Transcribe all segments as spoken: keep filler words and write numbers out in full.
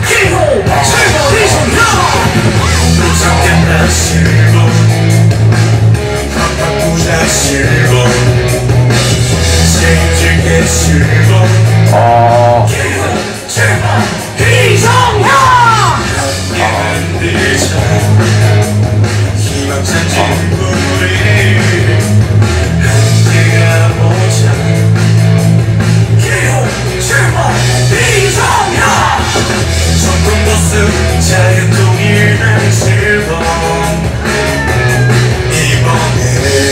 기호 칠 번 이종현 도착했다 실버 바꾸자 실버 책임질게 실버 기호 칠 번 이종현 함께 만들자 희망찬 친구를 함께 가보자 기호 칠 번 이종현 정통 버스 자유 통일당 실버 이번에는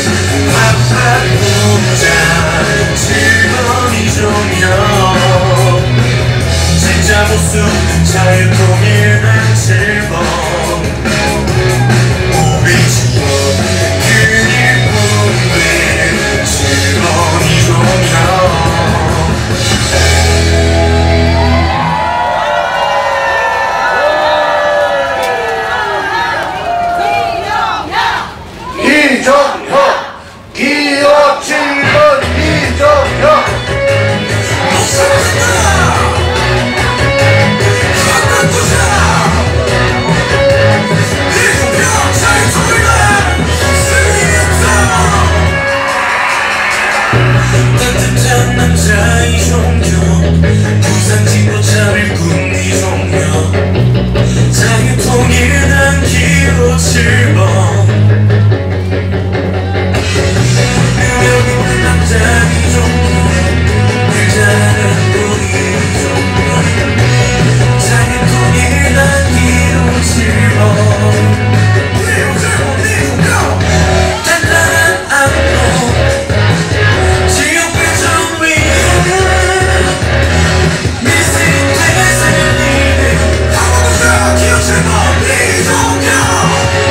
바꾸자 칠 번 이종현 진짜 보수 자유 통일당 실버 우리 지역 그일 분배 칠 번 이종현 이종현 기호 칠 번 이종현 따뜻한 남자 이종현 부산지도 자밀군 이종현 자유통일당 기호 칠 번 능력 있는 남자 이종현 늘 잘하는 우리 이종현 자유통일당 기호 칠 번 단단한 안보 지역 발전 위해 미스인 되살 일에 한번더 기억 칠 번 이종현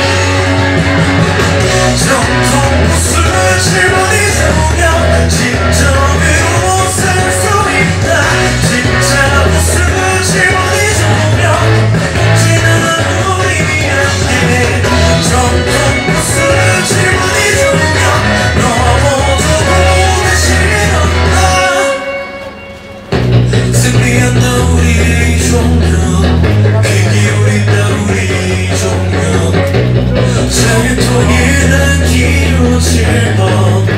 정통 보수 칠 번 이종현 진정으로 살 수 있다 진짜 보수 칠 번 이종현 지나간 우리 함께 정통 보수 칠 번 이종현 너무도 오래 싫었다 승리한다 우리 이종현 귀 기울인다 우리 이종현 자유통일당 기호 칠 번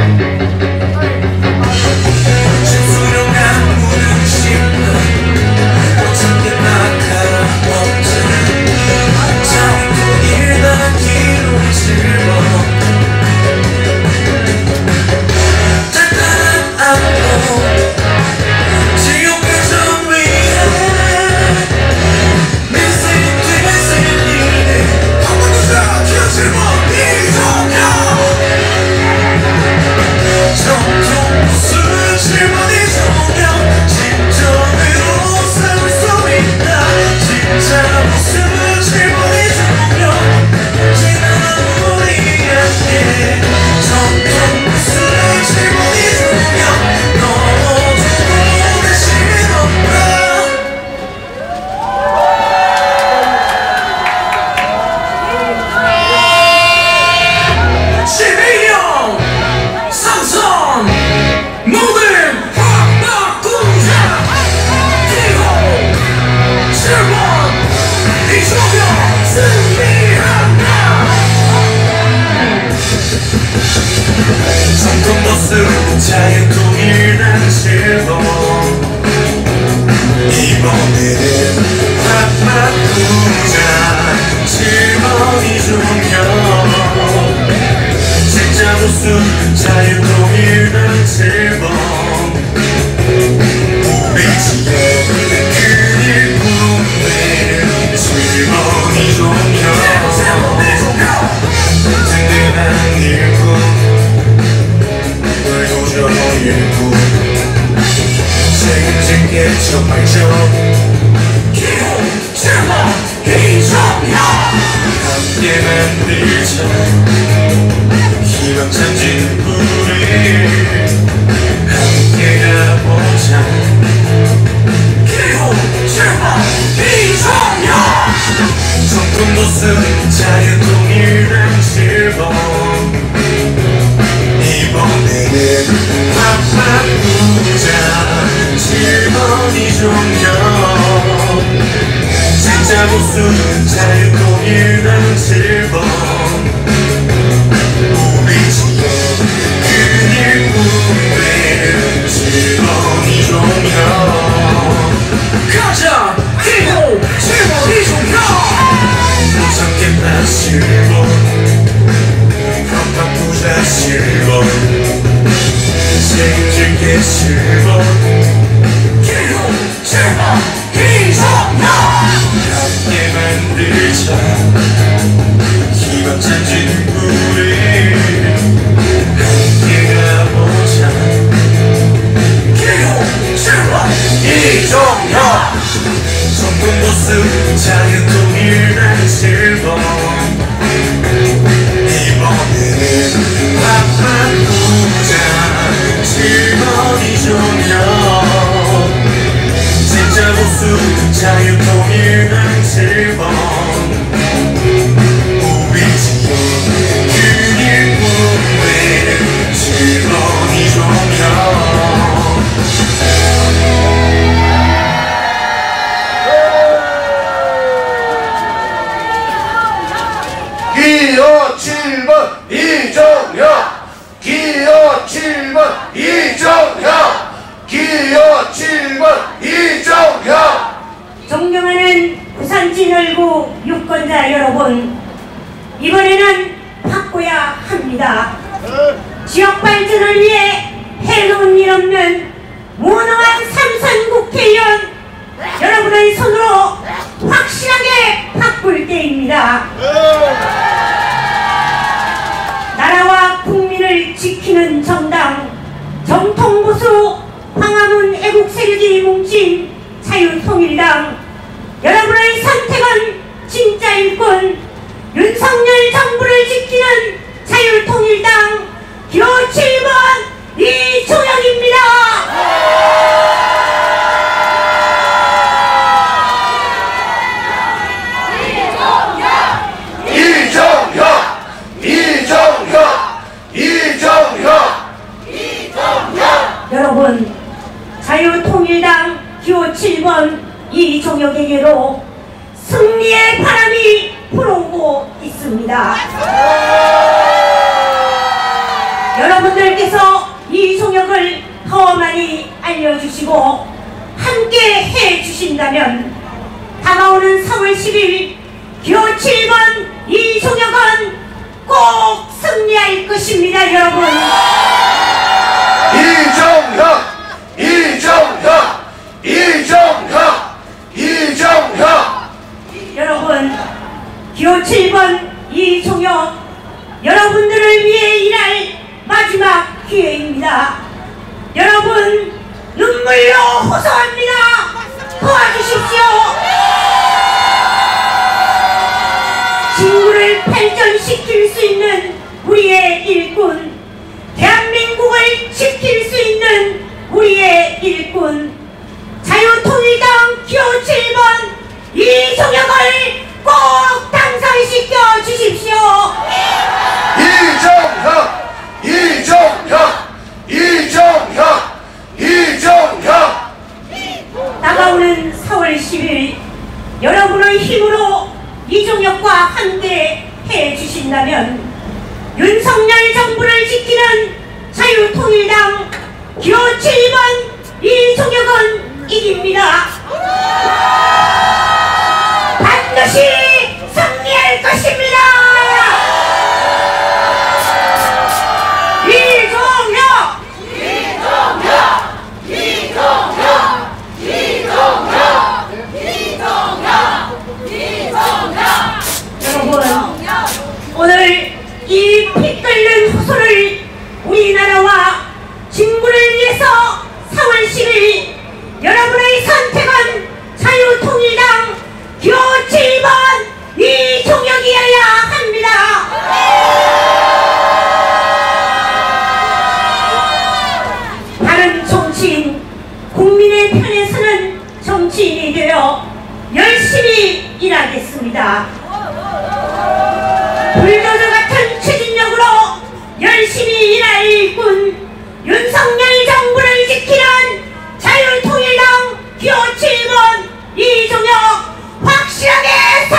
수령한 무능 심는 어떻게 낙하라웠지 자유통일당 기호 칠 번 단단한 안보 지역 발전 위해 미스인 되살 일에 한번더 기억 칠 번 이종현 정통 보수 칠 번 이종현 진정으로 살 수 있다 진짜 보수 칠 번 이종현 지나간 우리 함께 정통 보수 칠 번 이종현 너무도 오래 싫었다 십이 형 삼선 모든 확 바꾸자 기호 칠 번 이종현 승리한다 정통 버스 자유통일당 칠 번 이번에는 확 바꾸자 칠 번 이종현 진짜 보수 자유통일당 칠 번 우리 지역 그일 분배 칠 번 이종현 든든한 일꾼 불도저 일꾼 책임질게 첫 발전 기호 칠 번 이종현 함께 만들자 희망찬 친구를 함께 가보자 기호 칠 번 이종현 정통 보수 자유통일당 칠 번 이번에는 확 바꾸자 칠 번 이종현 보수 자유통일당 칠 번 우리 지역 그 일꾼의 칠 번 이종혁 가자 일곱 칠 번 이종혁 못 참겠다 칠 번 팍팍 부자 칠 번 책임질게 칠 번 일곱 칠 번 이종혁 함께 만들자 희망 찾은 우리 함께 가보자 일곱 칠 번 이종혁 정권보수 자유통일당 칠 번 이번에는 팍팍 부자 칠 번 이종혁 진짜 보수 자유통일당 칠 번 우리 지역 그 일꾼의 칠 번 이종혁 기호 칠 번 이종혁 기호 칠 번 이종혁 기호 칠 번 이종혁 존경하는 부산진월구 유권자 여러분, 이번에는 바꿔야 합니다. 지역 발전을 위해 해로운 일 없는 무능한 삼선 국회의원 여러분의 손으로 확실하게 바꿀 때입니다. 나라와 국민을 지키는 정당 정통보수 광화문 애국세력이 뭉친 자유통일당, 여러분의 선택은 진짜 일꾼 윤석열 정부를 지키는 자유통일당 기호 칠 번 이종혁입니다. 이종혁 이종혁 이종혁 여러분, 자유통일당 기호 칠 번 이종혁에게로 승리의 바람이 불어오고 있습니다. 여러분들께서 이종혁을 더 많이 알려주시고 함께 해주신다면 다가오는 사월 십일 기호 칠 번 이종혁은 꼭 승리할 것입니다. 여러분, 이종혁 이종혁 이종혁 이종혁 여러분, 기호 칠 번 이종혁 여러분들을 위해 일할 마지막 기회입니다. 여러분, 눈물로 호소합니다. 도와주십시오. 진구를 발전시킬 수 있는 우리의 일꾼, 대한민국을 지킬 수 있는 우리의 일꾼, 자유통일당 기호 칠 번 이종혁을 꼭 당선시켜 주십시오. 이종혁 이종혁 이종혁 이종혁 다가오는 사월 십일 여러분의 힘으로 이종혁과 함께 해주신다면 윤석열 정부를 지키는 자유통일당 기호 칠 번 이종혁은 이깁니다. 반드시 승리할 것입니다. 이종혁 이종혁 이종혁 이종혁 이종혁 이종혁 여러분, 오늘 이 피 끓는 호소를 우리나라와 진구를 위해서 사월 십일 여러분의 선택은 자유통일당 기호 칠 번 이종혁이어야 합니다. 다른 정치인, 국민의 편에 서는 정치인이 되어 열심히 일하겠습니다. 불도저 같은 추진력으로 열심히 일할 일꾼, 윤석열 정부를 지키는 자유통일당 기호 칠 번 이종혁 확실하게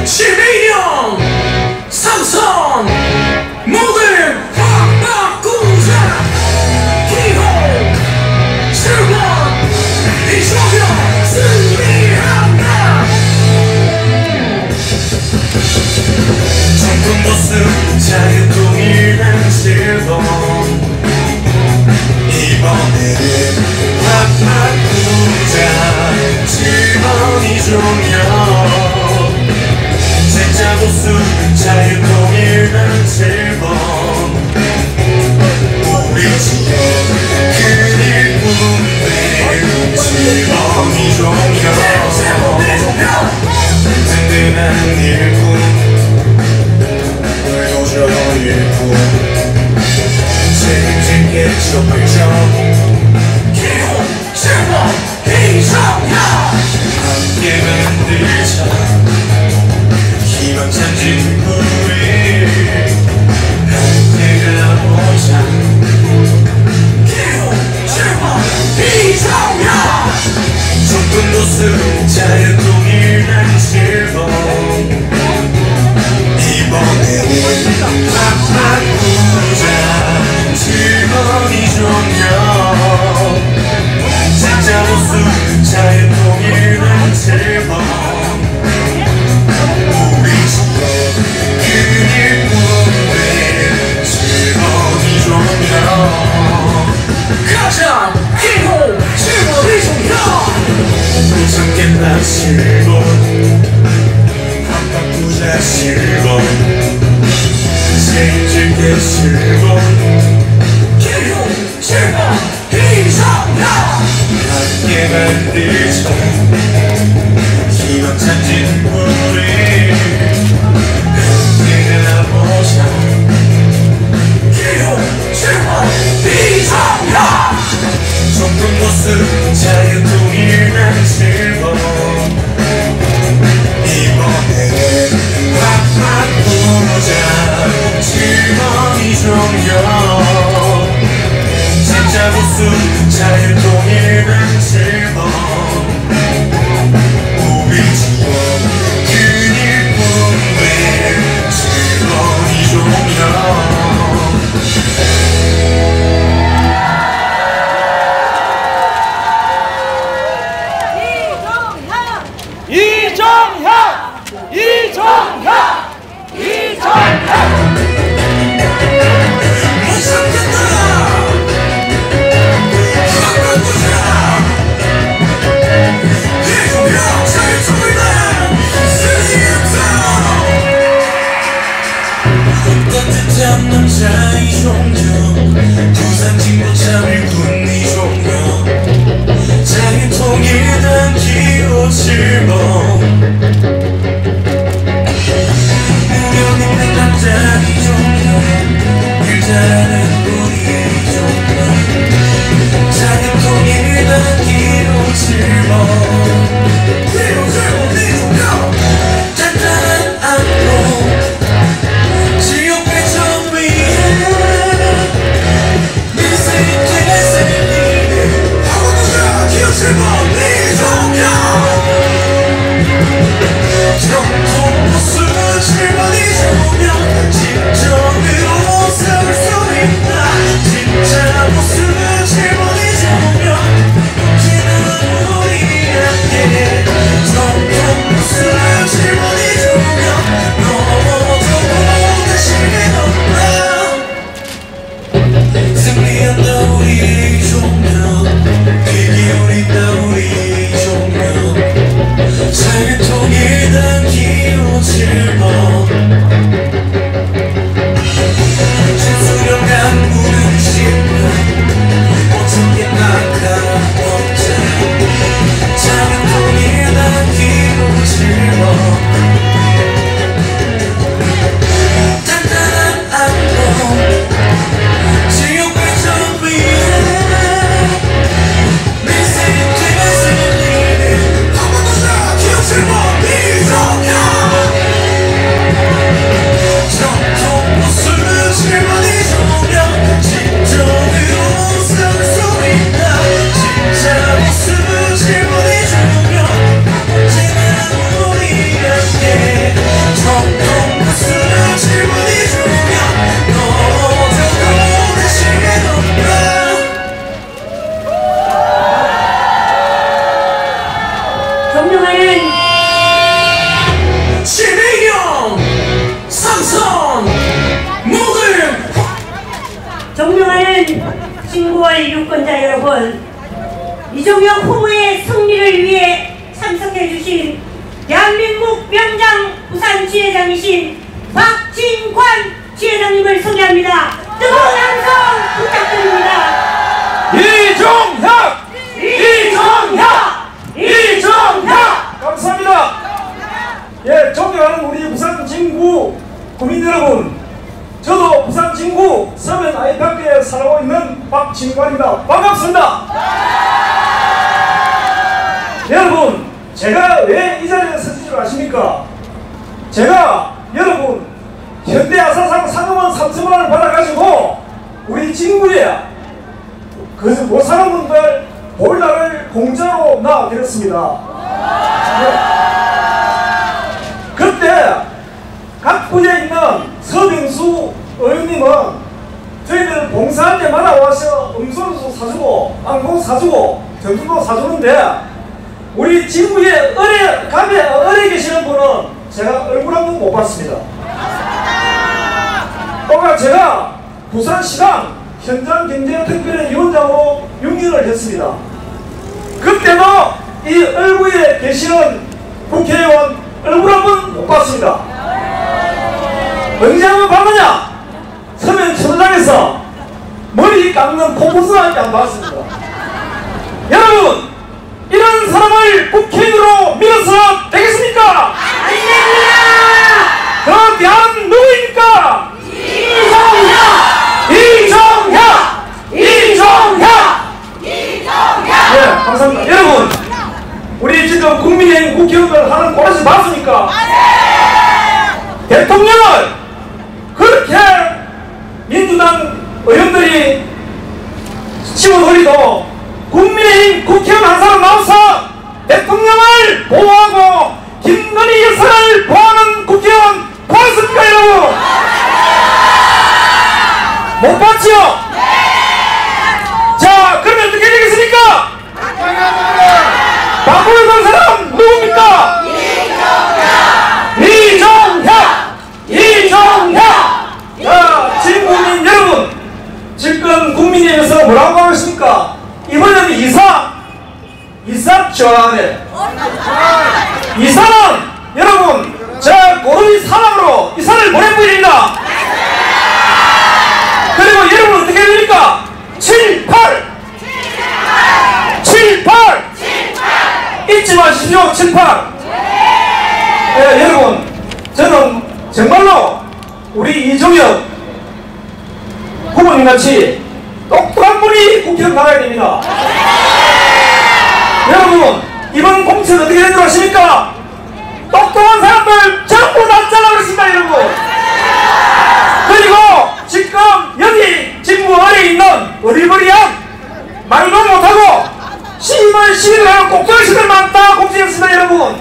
십이 년 삼선 모든 확 바꾸자. 기호 칠 번 이종혁 승리한다. 정권 모습 자유통일한 칠 번 이번에는 확 바꾸자. 칠 번 이종혁 진짜 보수 자유통일한 칠 번 우리 지역 그 일꾼들 칠 번 이종혁 든든한 일꾼 보여줘 일꾼 책임질게 촛불정 기호 칠 번 이종혁 함께 만들자 희망 찬진 우리 함께 가보자. 기호 칠 번 이종혁 정권 보수 자유통일한 칠 번 이번에는 확 바꾸자. 칠 번 이종혁 진짜 보수 자유통일한 칠 번 우리 지역 그 일꾼들 칠 번 이종혁 가자. 기호 칠 번 이종혁 못 참겠다 칠 번 확 바꾸자 칠 번 책임질게 칠 번 기호 칠 번 이종혁 함께 만들자 희망 찬진 우리 함께 가보자. 기호 칠 번 이종혁 정권 모습 자유통일한 칠 번 이번에는 확 바꾸자. 칠 번 이종혁 진짜 보수 자유통일한 칠 번 우리 지역 그 일꾼들 칠 번 이종혁 이종혁! 이종혁! 이종혁! 따뜻한 남자 이종혁 부산 진보 참일군 이종혁 자유통일당 기호 칠 번 무력 있는 남자 이종혁 일 잘하는 우리의 이종혁 자유통일당 기호 칠 번 기호 칠 번 이종혁 단단한 안보 지옥 배전 위에 미세게 생기네 아무도가 기억 칠 번 이종혁 정통 보수 칠 번 이종혁 진정으로 세울 수 있는 존경하는 신의경 삼성 모두 존경하는 진구월 유권자 여러분, 이종혁 후보의 승리를 위해 참석해주신 대한민국 명장 부산지회장이신 박진관 지회장님을 소개합니다. 뜨거운 함성 부탁드립니다. 이종혁! 이종혁! 이종혁! 감사합니다. 예, 존경하는 우리 부산 진구 국민 여러분, 저도 부산 진구 서면 아이파크에 살고 있는 박진관입니다. 반갑습니다. 여러분, 제가 왜 이 자리에 서신 줄 아십니까? 제가 여러분 현대아사상 상금원 삼천만 원을 받아가지고 우리 진구에 그 못 사는 분들 보일러를 공짜로 놔드렸습니다. 네. 그때 각 구에 있는 서병수 의원님은 저희들 봉사할 때마다 와서 음료수 사주고 빵도 사주고 전주도 사주는데, 우리 진구에 을에 갑에 을에 계시는 분은 제가 얼굴 한 번 못 봤습니다. 또한 제가 부산시당 현장경제특별위원장으로 육 년을 했습니다. 그때도 이 얼굴에 계시는 국회의원 얼굴 한 번 못 봤습니다. 언제 한번 봤느냐? 서면 천장에서 머리 깎는 포포스밖에 안 봤습니다. 여러분, 이런 사람을 국회의원으로 밀어서 되겠습니까? 아닙니다. 그 대안 누구입니까? 이종혁! 이종혁! 이종혁! 이종혁! 네, 감사합니다. 여러분, 우리 지금 국민의힘 국회의원들 하는 꼬라지 봤습니까? 대통령을 그렇게 민주당 의원들이 치워버리도 국민의힘 국회의원 한 사람 나와서 대통령을 보호하고 김건희 여사를 보호하는 국회의원 봤습니까, 여러분? 못 봤지요? 자, 그러면 어떻게 되겠습니까? 바꾸는 건 사람 누굽니까? 이종혁! 이종혁! 자, 진국민 여러분, 지금 국민의힘에서 뭐라고 하고 있습니까? 이번에는 이사! 이사 좋아하네. 이사는 여러분, 저 고르이 사람으로 이사를 보내드립니다. 그리고 여러분 어떻게 됩니까? 칠, 팔! 칠, 팔! 잊지 마십시오. 칠, 팔! 예, 여러분, 저는 정말로 우리 이종혁 후보님같이 똑똑한 분이 국회의원 나가야 됩니다. 여러분, 이번 공천 어떻게 된 줄 아십니까? 똑똑한 사람들 전부 다 잘라버렸습니다, 여러분. 그리고 지금 여기 진구 안에 있는 어리버리한 말도 못하고 시민을 시민을 하는 꼭두리시들만 다 공천했습니다, 여러분.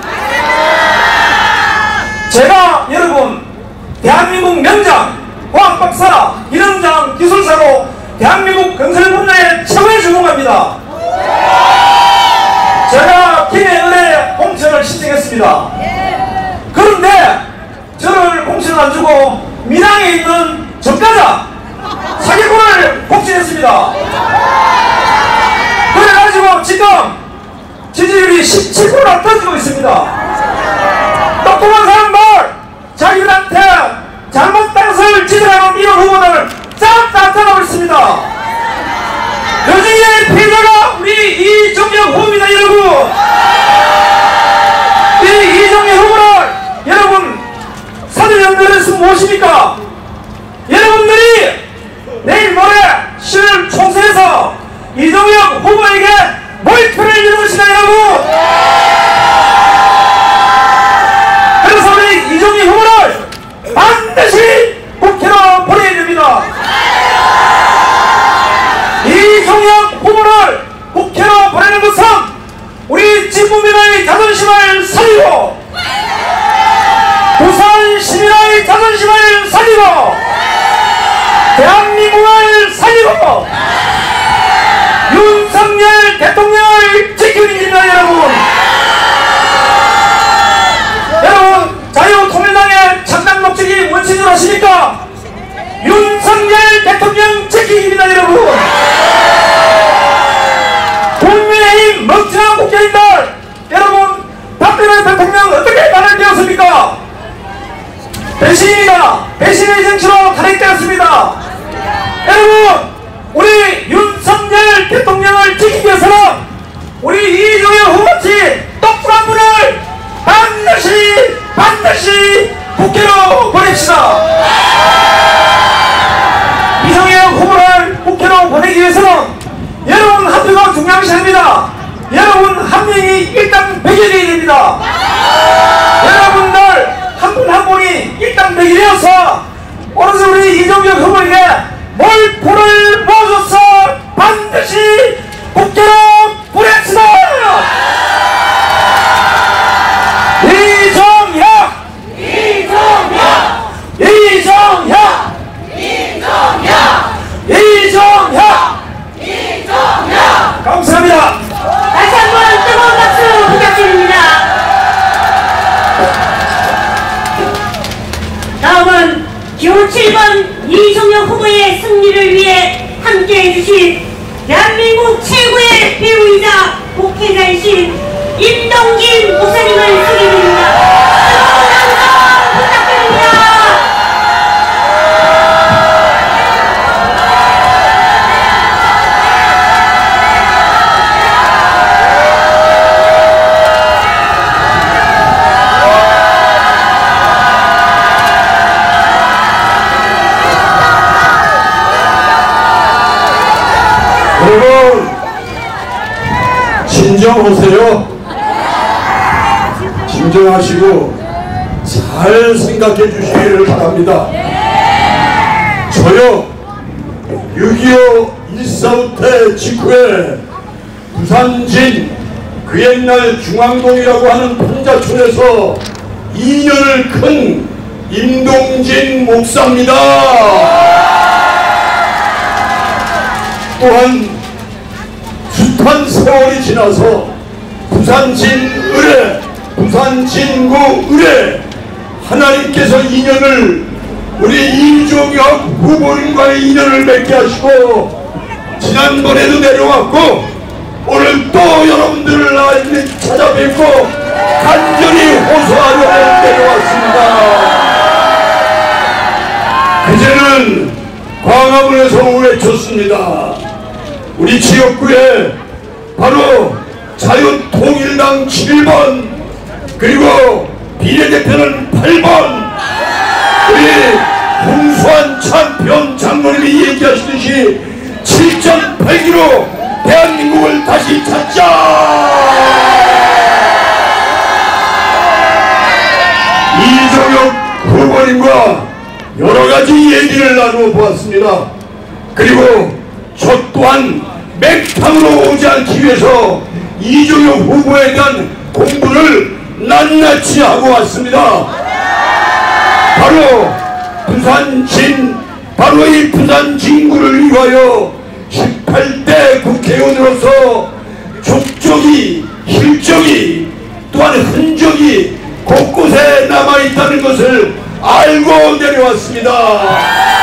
제가 여러분 대한민국 명장 과학박사 기능장 기술사로 대한민국 건설 분야의 최고의 전문가입니다. 제가 김해을에 공천을 신청했습니다. 그런데 저를 공천을 안 주고 민항에 있는 전과자 사기꾼을 공천했습니다. 그래가지고 지금 지지율이 십칠 퍼센트나 떨어지고 있습니다. 똑똑한 사람들, 자기들한테 잘못된 것을 지지하는 이런 후보들 싹 다 잘라버렸습니다. 그 중에 피해자가 우리 이종혁 후보입니다, 여러분. 이 이종혁 후보를 여러분 사전 연결해서 무엇입니까? 여러분들이 내일 모레 시월 총선에서 이종혁 후보에게 몰표를 이루시다, 여러분. 그래서 우리 이종혁 후보를 반드시 국회로 보내야 됩니다. 이종혁 후보를 국회로 보내는 것은 우리 진국민의 자존심을 살리고 부산 시민의 자존심을 살리고 대한민국을 살리고 윤석열 대통령을 지키는 일입니다, 여러분. 칠 번 이종혁 후보의 승리를 위해 함께해 주신 대한민국 최고의 배우이자 목회자이신 임동진 목사님을 소개드립니다. 여러분 진정하세요. 진정하시고 잘 생각해 주시기를 바랍니다. 저요 육이오 일사후 때 직후에 부산진 그 옛날 중앙동이라고 하는 판자촌에서 이 년을 큰 임동진 목사입니다. 또한 숱한 세월이 지나서 부산진 의뢰, 부산진구 의뢰 하나님께서 인연을 우리 이종혁 후보님과의 인연을 맺게 하시고 지난번에도 내려왔고 오늘 또 여러분들을 찾아뵙고 간절히 호소하려고 내려왔습니다. 그제는 광화문에서 외쳤습니다. 우리 지역구에 바로 자유통일당 칠 번 그리고 비례대표는 팔 번 우리 홍수환 참편 장로님이 얘기하시듯이 칠 점 팔 기로 대한민국을 다시 찾자. 이종혁 후보님과 여러가지 얘기를 나누어 보았습니다. 그리고 저 또한 맹탕으로 오지 않기 위해서 이종혁 후보에 대한 공부를 낱낱이 하고 왔습니다. 바로 부산진, 바로 이 부산진구를 위하여 십팔 대 국회의원으로서 족적이, 실적이, 또한 흔적이 곳곳에 남아있다는 것을 알고 내려왔습니다.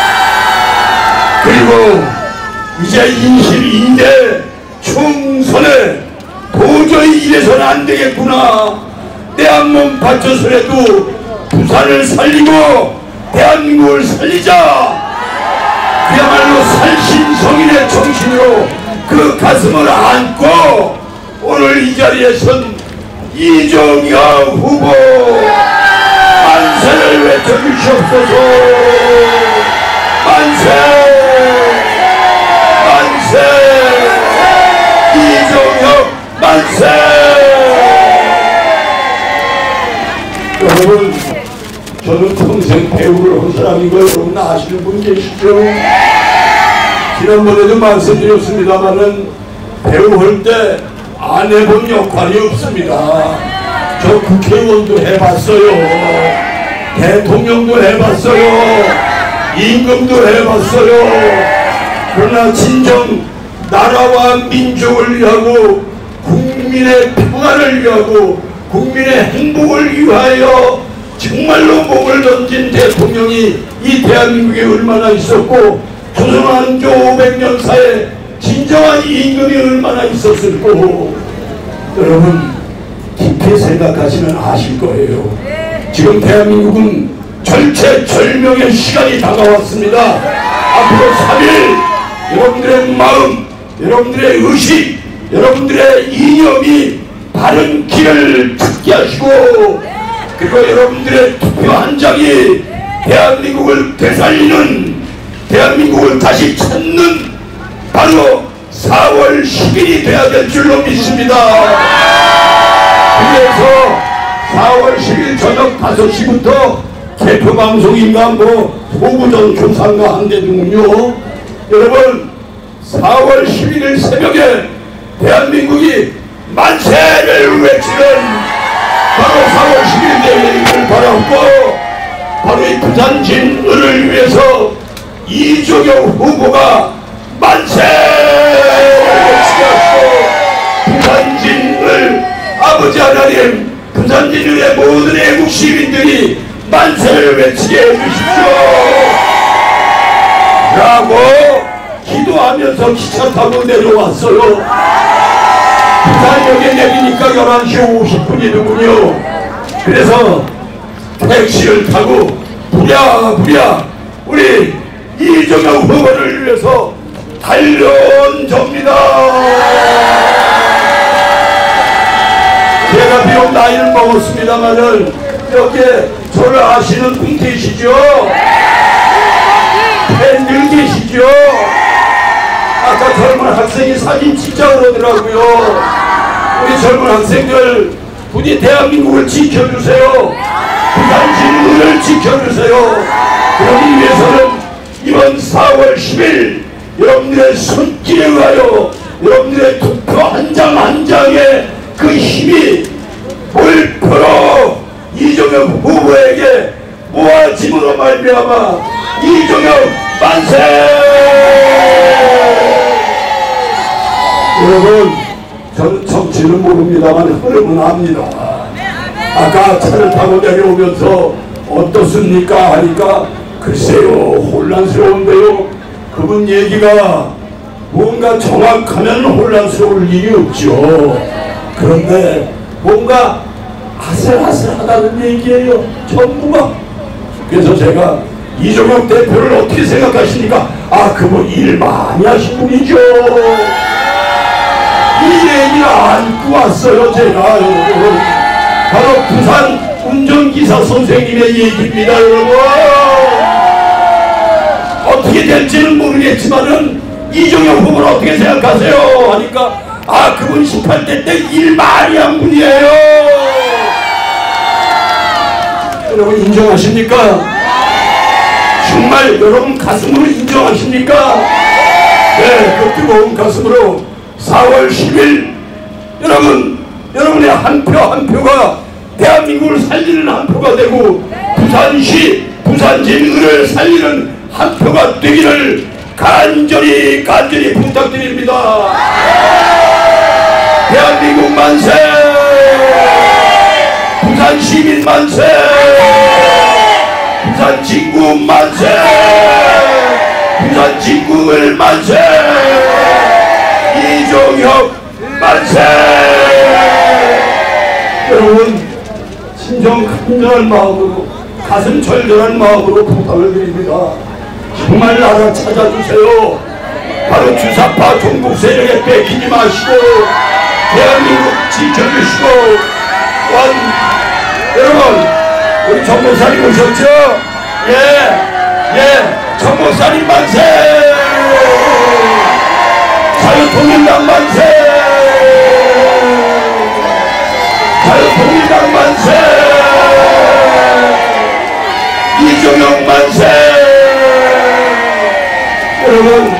그리고 이제 이십이 대 총선에 도저히 이래서는 안 되겠구나. 내 한 몸 바쳐서라도 부산을 살리고 대한민국을 살리자. 그야말로 살신성인의 정신으로 그 가슴을 안고 오늘 이 자리에 선 이종혁 후보 만세를 외쳐주시옵소서. 만세 만세 이종혁 만세. 여러분 저는 평생 배우를 한 사람인 거 여러분 아시는 분 계시죠? 지난번에도 말씀드렸습니다마는 배우할 때 안 해본 역할이 없습니다. 저 국회의원도 해봤어요. 대통령도 해봤어요. 임금도 해봤어요. 그러나 진정 나라와 민족을 위하고 국민의 평안을 위하고 국민의 행복을 위하여 정말로 몸을 던진 대통령이 이 대한민국에 얼마나 있었고 조선왕조 오백 년사에 진정한 임금이 얼마나 있었을고 여러분 깊이 생각하시면 아실 거예요. 지금 대한민국은 절체절명의 시간이 다가왔습니다. 앞으로 삼 일 여러분들의 마음, 여러분들의 의식, 여러분들의 이념이 바른 길을 찾게 하시고 그리고 여러분들의 투표 한 장이 대한민국을 되살리는 대한민국을 다시 찾는 바로 사월 십일이 돼야 될 줄로 믿습니다. 그래서 사월 십일 저녁 다섯 시부터 개표방송인가 뭐 소부전 조사인가 한대는군요. 여러분 사월 십일일 새벽에 대한민국이 만세를 외치는 바로 사월 십일 되기를 바라고 바로 이 부산진을 위해서 이종혁 후보가 만세를 외치게 하시고 부산진을 아버지 하나님 부산진의 모든 애국 시민들이 만세를 외치게 해주십시오. 라고 기도하면서 기차 타고 내려왔어요. 부산역에 내리니까 열한 시 오십 분이더군요. 그래서 택시를 타고 부랴부랴 우리 이정혁 후보를 위해서 달려온 접니다. 제가 비록 나이를 먹었습니다만은 여기에 저를 아시는 분 계시죠? 팬들 계시죠? 아까 젊은 학생이 사진 찍자 그러더라고요. 우리 젊은 학생들 부디 대한민국을 지켜주세요. 부산 진구를 지켜주세요. 그러기 위해서는 이번 사월 십일 여러분들의 손길에 의하여 여러분들의 투표 한 장 한 장의 그 힘이 몰표로 이정혁 후보에게 모아짐으로 말미암아 이정혁 만세! 여러분, 저는 정치는 모릅니다만 흐름은 압니다. 아까 차를 타고 내려오면서 어떻습니까 하니까 글쎄요 혼란스러운데요. 그분 얘기가 뭔가 정확하면 혼란스러울 일이 없죠. 그런데 뭔가 아슬아슬하다는 얘기예요 전부가. 그래서 제가 이정혁 대표를 어떻게 생각하십니까? 아 그분 일 많이 하신 분이죠. 이 얘기를 안고 왔어요 제가. 여러분 바로 부산 운전기사 선생님의 얘기입니다 여러분. 어떻게 될지는 모르겠지만은 이정혁 후보를 어떻게 생각하세요? 하니까 아 그분 십팔 대 때 일 많이 한 분이에요. 여러분 인정하십니까? 정말 여러분 가슴으로 인정하십니까? 네, 그 뜨거운 가슴으로 사월 십일 여러분 여러분의 한 표 한 표가 대한민국을 살리는 한 표가 되고 부산시 부산진을 살리는 한 표가 되기를 간절히 간절히 부탁드립니다. 대한민국 만세! 부산 시민 만세! 부산 진구 만세! 부산 진구을 만세! 이정혁 만세! 여러분 심정 간절한 마음으로 가슴 절절한 마음으로 부탁을 드립니다. 정말 나라 찾아주세요. 바로 주사파 종북 세력에 뺏기지 마시고 대한민국 지켜주시고 또한 여러분 우리 정 목사님 오셨죠? 예, 예, 정 목사님 만세! 자유통일당 만세! 자유통일당 만세! 이정혁 만세! 여러분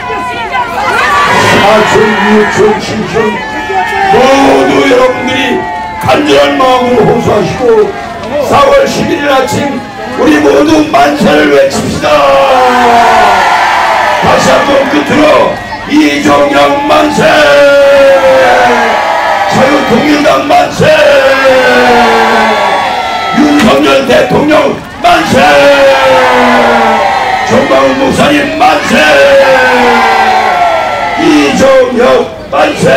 사촌, 유촌, 친촌 모두 여러분들이 간절한 마음으로 호소하시고 사월 십일일 아침 우리 모두 만세를 외칩시다. 다시 한번 끝으로 이정혁 만세, 자유통일당 만세, 윤석열 대통령 만세, 정광훈 목사님 만세, 이정혁 만세.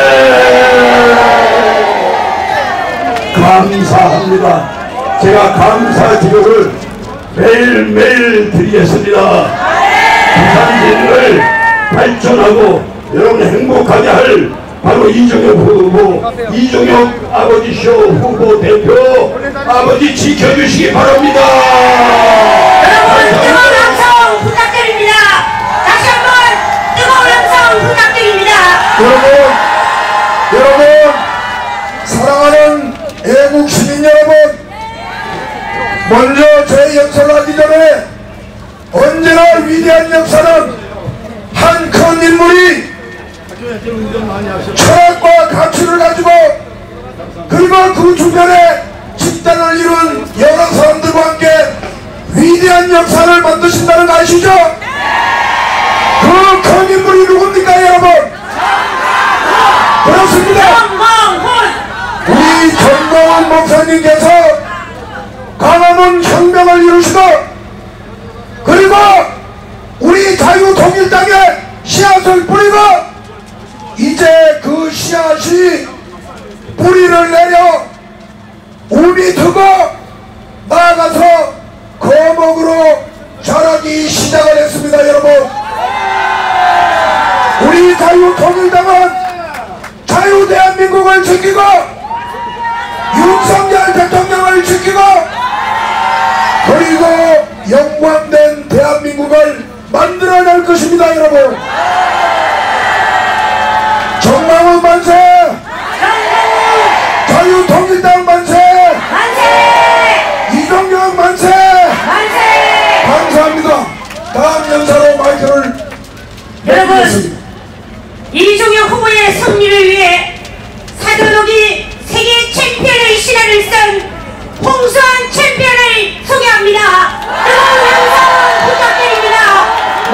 감사합니다. 제가 감사 기도를 매일매일 드리겠습니다. 부산진을 발전하고 여러분 행복하게 할 바로 이정혁 후보, 이정혁 아버지쇼 후보 대표 아버지 지켜주시기 바랍니다. 여러분 뜨거운 함성 부탁드립니다. 다시 한번 뜨거운 함성 부탁드립니다. 여러분, 여러분, 사랑하는 애국 시민 여러분, 먼저 제 역사를 하기 전에 언제나 위대한 역사는 한 큰 인물이 철학과 가치를 가지고 그리고 그 주변에 집단을 이룬 여러 사람들과 함께 위대한 역사를 만드신다는 거 아시죠? 그 큰 인물이 누굽니까 여러분? 그렇습니다. 우리 정광훈 목사님께서 광화문 혁명을 이루시고 그리고 우리 자유통일당에 씨앗을 뿌리고 이제 그 씨앗이 뿌리를 내려 우리 두고 나아가서 거목으로 자라기 시작을 했습니다. 여러분, 우리 자유통일당은 자유대한민국을 지키고 윤석열 대통령을 지키고 그리고 영광된 대한민국을 만들어낼 것입니다. 여러분, 정광훈 만세! 자유통일당 만세! 만세! 이종영 만세! 만세! 감사합니다. 다음 연사로 마이크를 여러분, 이종영 후보의 승리를 위해 사도록이 세계 챔피언의 신화를 쓴 홍수환 챔피언을 소개합니다. 뜨거운 함성 부탁드립니다.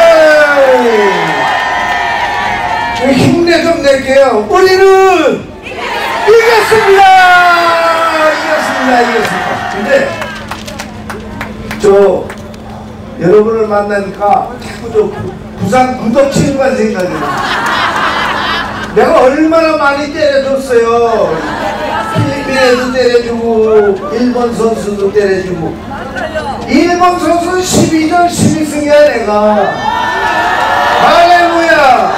만세! 힘내 좀 낼게요. 우리는 이겼습니다. 이겼습니다. 이겼습니다. 근데 저 여러분을 만나니까 자꾸 저 부산 구덕친구가 생각이 나. 내가 얼마나 많이 때려줬어요. 필리핀에도 때려주고 일본 선수도 때려주고. 일본 선수 십이 전 십이 승이야 내가. 할렐루야.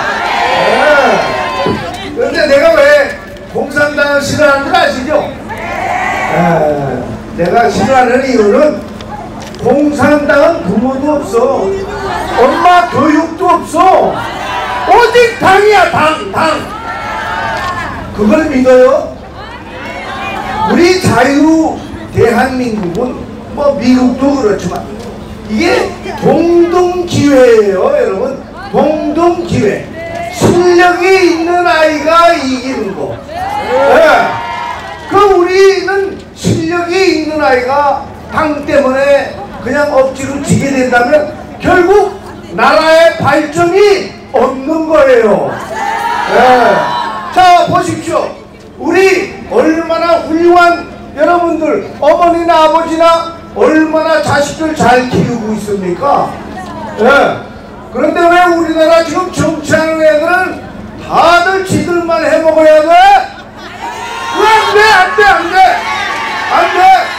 네. 근데 내가 왜 공산당을 싫어하는 줄 아시죠? 네. 내가 싫어하는 이유는 공산당은 부모도 없어, 엄마 교육도 없어, 오직 당이야. 당, 당. 그걸 믿어요? 우리 자유 대한민국은 뭐 미국도 그렇지만 이게 동등기회예요. 여러분, 동등기회. 실력이 있는 아이가 이기는 거. 네. 그 우리는 실력이 있는 아이가 당 때문에 그냥 억지로 지게 된다면 결국 나라의 발전이 없는 거예요. 네. 자, 보십시오. 우리 얼마나 훌륭한 여러분들, 어머니나 아버지나 얼마나 자식들 잘 키우고 있습니까? 네. 그런데 왜 우리나라 지금 정치하는 애들은 다들 지들만 해먹어야 돼? 왜 안 돼? 안 돼? 안 돼? 안 돼?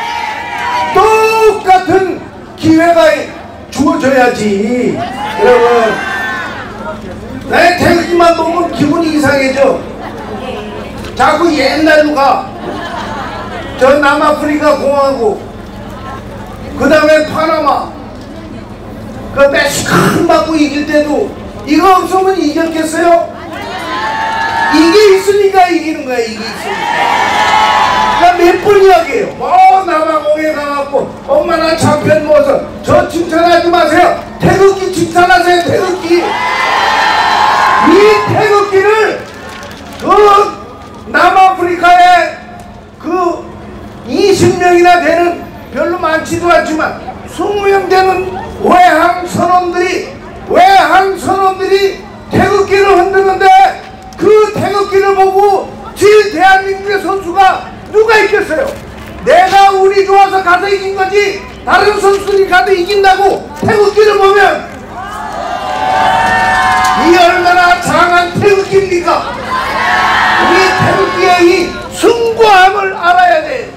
똑같은 기회가 주어져야지. 여러분, 내 태극기만 보면 기분이 이상해져. 자꾸 옛날로 가. 저 남아프리카 공화국, 그 다음에 파나마, 그 멕시칸 받고 이길 때도 이거 없으면 이겼겠어요? 이게 있으니까 이기는 거야. 이게 있으니까. 나 몇 번 이야기해요. 뭐 남아공에 가갖고 엄마 나 장편 모아서 저 칭찬하지 마세요. 태극기 칭찬하세요. 태극기. 이 태극기를 그 남아프리카에 그 이십 명이나 되는, 별로 많지도 않지만 이십 명 되는 외항 선원들이 외항 선원들이 태극기를 흔드는데 그 태극기를 보고 질 대한민국의 선수가 누가 있겠어요? 내가 운이 좋아서 가서 이긴 거지 다른 선수들이 가도 이긴다고 태극기를 보면 이 얼마나 장한 태극기입니까? 우리 태극기의 이 숭고함을 알아야 돼.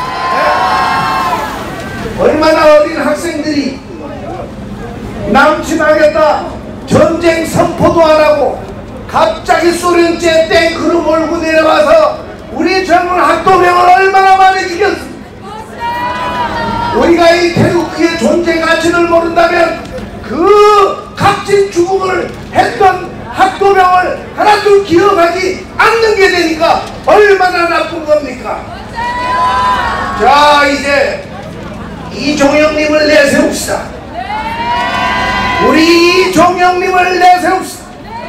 네? 얼마나 어린 학생들이 남침하겠다 전쟁 선포도 안 하고 갑자기 소련제 탱크를 몰고 내려와서 우리 젊은 학도병을 얼마나 많이 죽였습니까? 우리가 이 태극기의 존재 가치를 모른다면 그 값진 죽음을 했던 학도병을 하나도 기억하지 않는 게 되니까 얼마나 나쁜 겁니까? 자, 이제 이종영님을 내세웁시다. 우리 이종영님을 내세웁시다.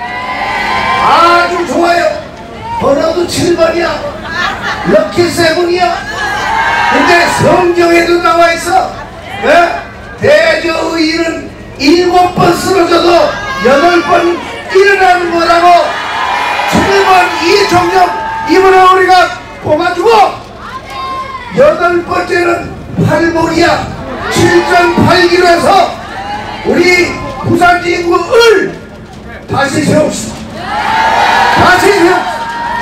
아주 좋아요. 번호도 칠 번이야. 럭키 세븐이야. 근데 성경에도 나와 있어. 네? 대저의인은 일곱 번 쓰러져도 여덟 번 일어나는 거라고. 칠 번 이종영, 이번에 우리가 뽑아주고 여덟 번째는 팔볼이야. 칠 점 팔 기로 해서 우리 부산 진구을 다시 세웁시다. 다시 세웁시다.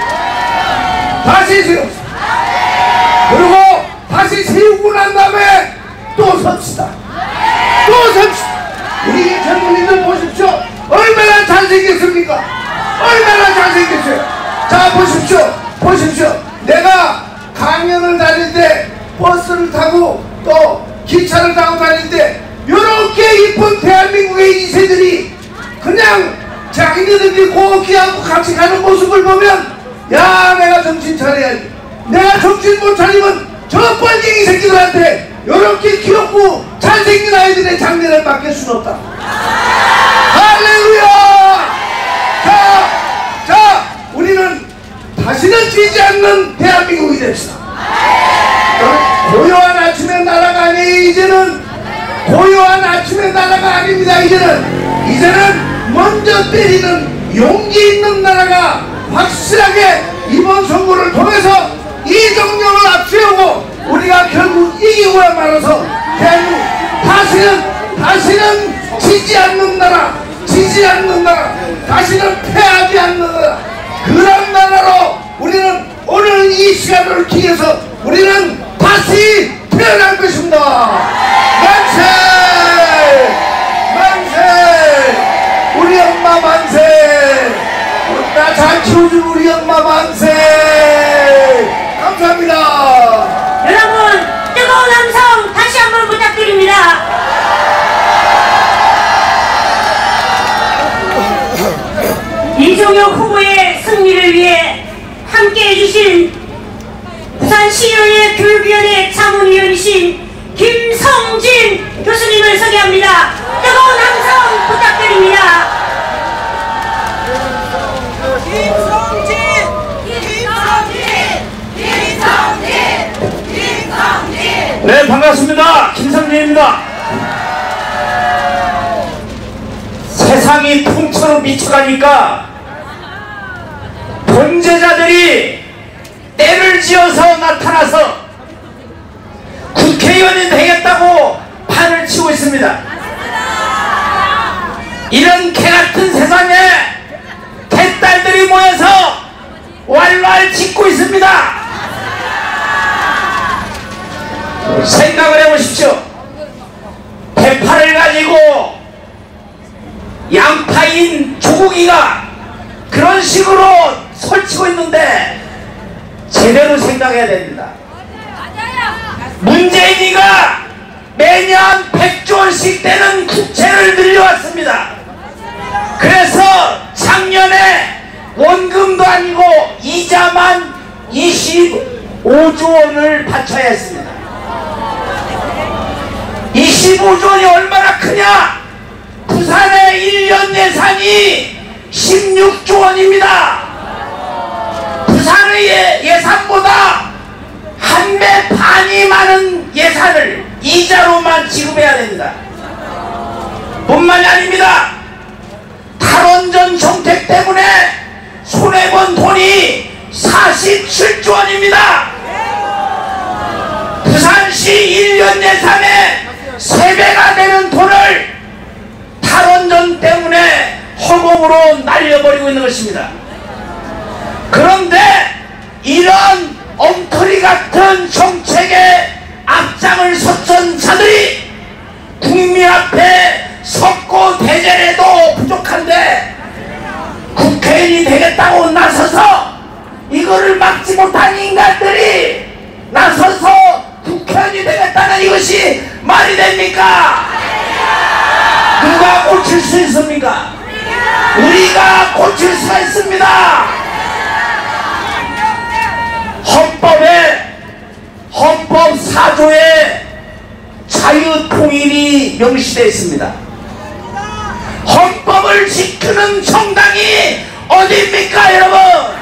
다시 세웁시다. 그리고 다시 세우고 난 다음에 또 섭시다. 또 섭시다. 우리 젊은이들 보십시오. 얼마나 잘생겼습니까? 얼마나 잘생겼어요. 자, 보십시오. 보십시오. 내가 강연을 다닐 때 버스를 타고 또 기차를 타고 다닐 때 이렇게 이쁜 대한민국의 이세들이 그냥 자기네들이 고기하고 같이 가는 모습을 보면 야, 내가 정신 차려야지. 내가 정신 못 차리면 저 뻘갱이 새끼들한테 이렇게 귀엽고 잘생긴 아이들의 장례를 맡길 수는 없다. 할렐루야. 자, 자, 우리는 다시는 지지 않는 대한민국이 됩시다. 고요한 아침의 나라가 아니에요. 이제는 고요한 아침의 나라가 아닙니다. 이제는 이제는 먼저 때리는 용기 있는 나라가 확실하게 이번 선거를 통해서 이정령을 앞세우고 우리가 결국 이기고야 말아서 대한민국 다시는 다시는 지지 않는 나라, 지지 않는 나라, 다시는 패하지 않는 나라, 그런 나라로 우리는 오늘 이 시간을 통해서 우리는 다시 태어날 것입니다. 만세! 만세! 우리 엄마 만세! 나 잘 키워준 우리 엄마 만세! 감사합니다. 여러분, 뜨거운 함성 다시 한번 부탁드립니다. 이종혁 후보의 승리를 위해 함께 해주신 부산시의회 교육위원회 자문위원이신 김성진 교수님을 소개합니다. 뜨거운 함성 부탁드립니다. 김성진! 김성진! 김성진! 김성진! 네, 반갑습니다. 김성진입니다. 세상이 풍처럼 미쳐가니까 범죄자들이 때를 지어서 나타나서 국회의원이 되겠다고 판을 치고 있습니다. 이런 개같은 세상에 개딸들이 모여서 왈왈 짓고 있습니다. 생각을 해보십시오. 대파를 가지고 양파인 조국이가 그런 식으로 설치고 있는데 제대로 생각해야 됩니다. 문재인이가 매년 백조 원씩 되는 국채를 늘려왔습니다. 그래서 작년에 원금도 아니고 이자만 이십오조 원을 바쳐야 했습니다. 이십오조 원이 얼마나 크냐? 부산의 일 년 예산이 십육조 원입니다. 부산의 예산보다 한 배 반이 많은 예산을 이자로만 지급해야 됩니다. 뿐만이 아닙니다. 탈원전 정책 때문에 손해본 돈이 사십칠조 원입니다. 부산시 일 년 예산의 세 배가 되는 돈을 탈원전 때문에 허공으로 날려버리고 있는 것입니다. 그런데 이런 엉터리 같은 정책에 앞장을 섰던 자들이 국민 앞에 섰고 대전해도 부족한데 국회의원이 되겠다고 나서서 이거를 막지 못한 인간들이 나서서 국회의원이 되겠다는 이것이 말이 됩니까? 누가 고칠 수 있습니까? 우리가 고칠 수가 있습니다. 헌법에 헌법 사조에 자유통일이 명시되어 있습니다. 헌법을 지키는 정당이 어디입니까, 여러분?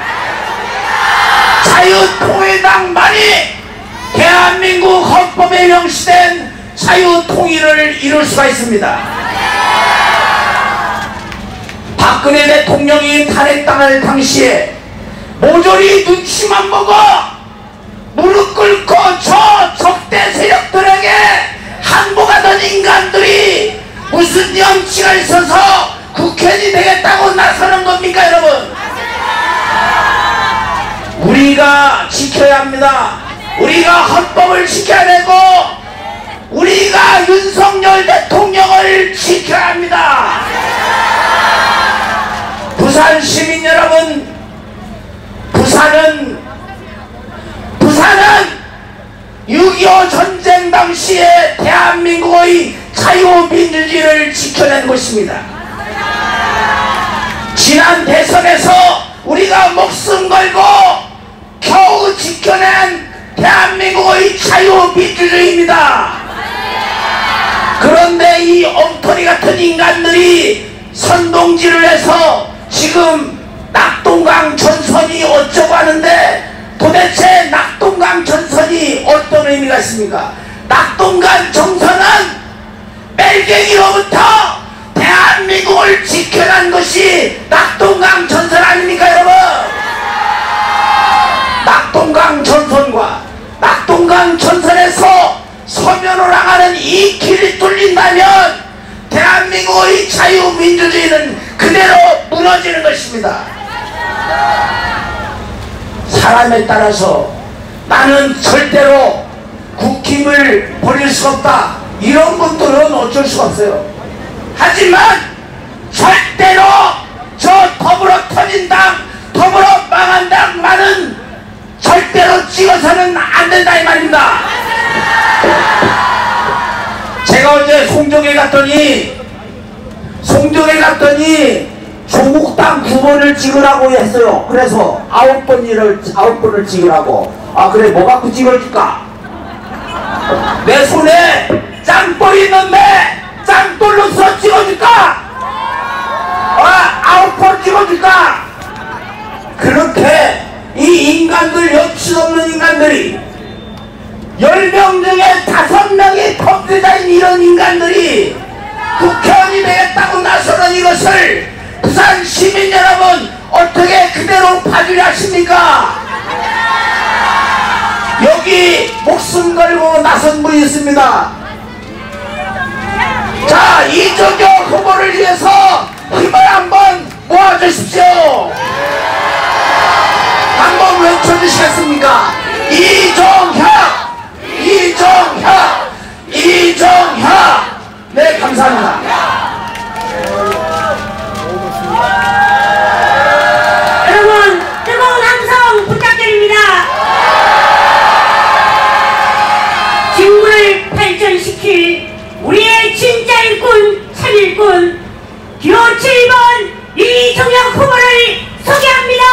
자유통일당만이 대한민국 헌법에 명시된 자유통일을 이룰 수가 있습니다. 박근혜 대통령이 탄핵당할 당시에 모조리 눈치만 보고 무릎 꿇고 저 적대 세력들에게 항복하던 인간들이 무슨 염치가 있어서 국회의원이 되겠다고 나서는 겁니까 여러분? 우리가 지켜야 합니다. 우리가 헌법을 지켜야 되고 우리가 윤석열 대통령을 지켜야 합니다. 부산 시민 여러분, 부산은 부산은 육이오 전쟁 당시에 대한민국의 자유민주주의를 지켜낸 곳입니다. 지난 대선에서 우리가 목숨 걸고 겨우 지켜낸 대한민국의 자유민주주의입니다. 그런데 이 엉터리 같은 인간들이 선동질을 해서 지금 낙동강 전선이 어쩌고 하는데 도대체 낙동강 전선이 어떤 의미가 있습니까? 낙동강 전선은 벨갱이로부터 대한민국을 지켜난 것이 낙동강 전선 아닙니까 여러분? 낙동강 전선과 낙동강 전선에서 서면으로 나가는 이 길이 뚫린다면 대한민국의 자유민주주의는 그대로 무너지는 것입니다. 사람에 따라서 나는 절대로 국힘을 버릴 수 없다 이런 분들은 어쩔 수가 없어요. 하지만 절대로 저 더불어 터진당 더불어 망한당만은 절대로 찍어서는 안 된다 이 말입니다. 제가 어제 송정에 갔더니 송정에 갔더니 조국당 구 번을 찍으라고 했어요. 그래서 아홉 번 일을 아홉 번을 찍으라고. 아 그래 뭐 갖고 찍어줄까? 내 손에 짱돌이 있는데 짱돌로서 찍어줄까? 아 아홉 번 찍어줄까? 그렇게 이 인간들 염치 없는 인간들이 열 명 중에 다섯 명이 범죄자인 이런 인간들이 국회의원이 되겠다고 나서는 이것을 부산 시민 여러분 어떻게 그대로 봐주려 하십니까? 여기 목숨 걸고 나선 분이 있습니다. 자, 이정효 후보를 위해서 힘을 한번 모아주십시오. 한번 외쳐주시겠습니까? 이정효! 이정효! 이정효! 네, 감사합니다. 여러분 뜨거운 함성 부탁드립니다. 직무를 발전시킬 우리의 진짜 일꾼 참일꾼 기호 칠 번 이정효 후보를 소개합니다.